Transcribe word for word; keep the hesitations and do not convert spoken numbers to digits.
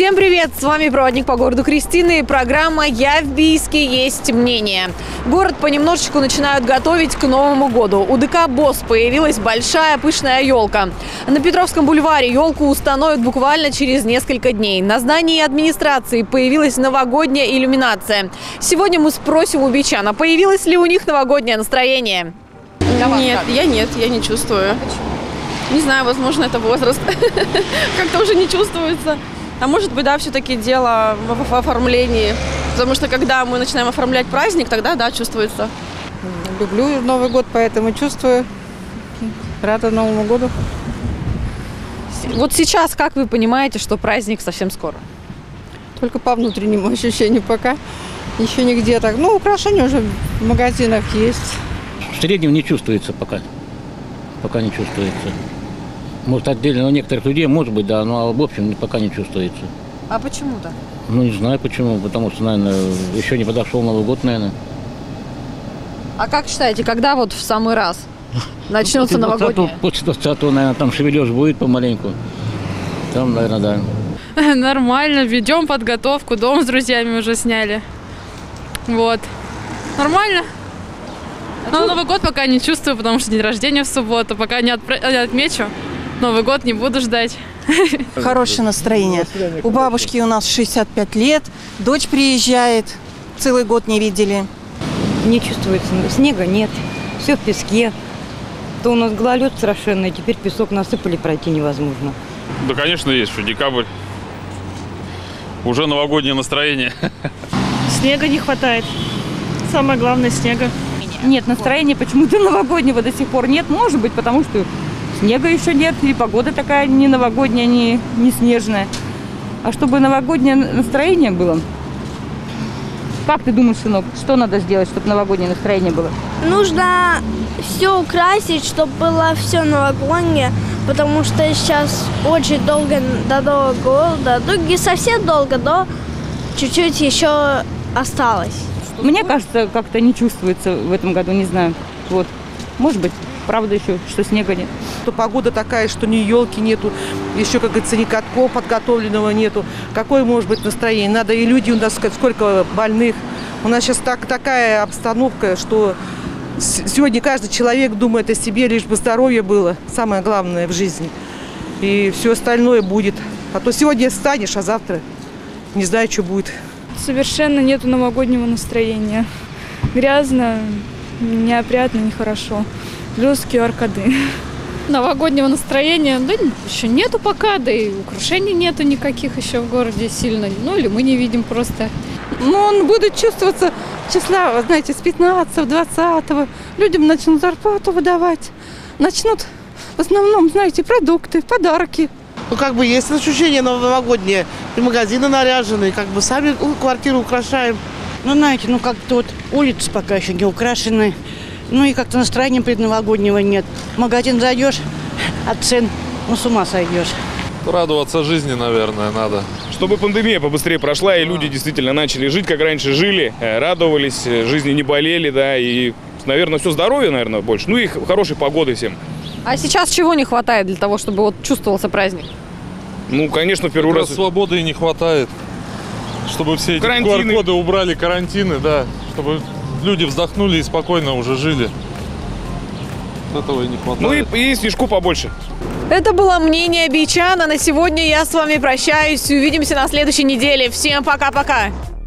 Всем привет! С вами проводник по городу Кристина и программа «Я в Бийске. Есть мнение». Город понемножечку начинают готовить к Новому году. У ДК «Босс» появилась большая пышная елка. На Петровском бульваре елку установят буквально через несколько дней. На здании администрации появилась новогодняя иллюминация. Сегодня мы спросим у бичан, а появилось ли у них новогоднее настроение? Нет, я нет, я не чувствую. Не знаю, возможно, это возраст. Как-то уже не чувствуется. А может быть, да, все-таки дело в оформлении. Потому что когда мы начинаем оформлять праздник, тогда, да, чувствуется. Люблю Новый год, поэтому чувствую. Рада Новому году. Вот сейчас, как вы понимаете, что праздник совсем скоро? Только по внутреннему ощущению пока. Еще нигде так. Ну, украшения уже в магазинах есть. В среднем не чувствуется пока. Пока не чувствуется. Может, отдельно у некоторых людей, может быть, да, но в общем пока не чувствуется. А почему-то? Ну, не знаю почему, потому что, наверное, еще не подошел Новый год, наверное. А как считаете, когда вот в самый раз начнется новогоднее? После двадцатого, наверное, там шевележ будет помаленьку. Там, наверное, да. Нормально, ведем подготовку, дом с друзьями уже сняли. Вот. Нормально. Но Новый год пока не чувствую, потому что день рождения в субботу. Пока не, отпра- не отмечу, Новый год не буду ждать. Хорошее настроение. У бабушки у нас шестьдесят пять лет, дочь приезжает, целый год не видели. Не чувствуется, снега нет, все в песке. То у нас гололед страшенный, теперь песок насыпали, пройти невозможно. Да, конечно, есть, что декабрь. Уже новогоднее настроение. Снега не хватает. Самое главное – снега. Нет, настроения почему-то новогоднего до сих пор нет. Может быть, потому что снега еще нет, и погода такая не новогодняя, не, не снежная. А чтобы новогоднее настроение было, как ты думаешь, сынок, что надо сделать, чтобы новогоднее настроение было? Нужно все украсить, чтобы было все новогоднее, потому что сейчас очень долго до Нового года, ну не совсем долго, но чуть-чуть еще осталось. Мне кажется, как-то не чувствуется в этом году, не знаю. Вот, может быть, правда еще, что снега нет. То погода такая, что ни елки нету, еще, как говорится, ни катков подготовленного нету. Какое может быть настроение? Надо и люди, у нас сколько больных. У нас сейчас так, такая обстановка, что сегодня каждый человек думает о себе, лишь бы здоровье было. Самое главное в жизни. И все остальное будет. А то сегодня встанешь, а завтра не знаю, что будет. Совершенно нету новогоднего настроения. Грязно, неопрятно, нехорошо. Плюс ку ар-коды. Новогоднего настроения, да, еще нету пока, да и украшений нету никаких еще в городе сильно. Ну, или мы не видим просто. Ну, он будет чувствоваться числа, знаете, с пятнадцатого-двадцатого. Людям начнут зарплату выдавать. Начнут в основном, знаете, продукты, подарки. Ну, как бы есть ощущение новогоднее. И магазины наряжены, как бы сами квартиру украшаем. Ну, знаете, ну как-то вот улицы пока еще не украшены. Ну и как-то настроения предновогоднего нет. В магазин зайдешь, от цен, ну с ума сойдешь. Радоваться жизни, наверное, надо. Чтобы пандемия побыстрее прошла, и люди действительно начали жить, как раньше жили, радовались, жизни не болели, да, и, наверное, все здоровье, наверное, больше. Ну и хорошей погоды всем. А сейчас чего не хватает для того, чтобы вот чувствовался праздник? Ну, конечно, в первый раз... раз... Свободы и не хватает. Чтобы все эти ку ар-коды убрали, карантины, да. Чтобы люди вздохнули и спокойно уже жили. Этого и не хватает. Ну и, и снежку побольше. Это было мнение бичан, а на сегодня я с вами прощаюсь. Увидимся на следующей неделе. Всем пока-пока!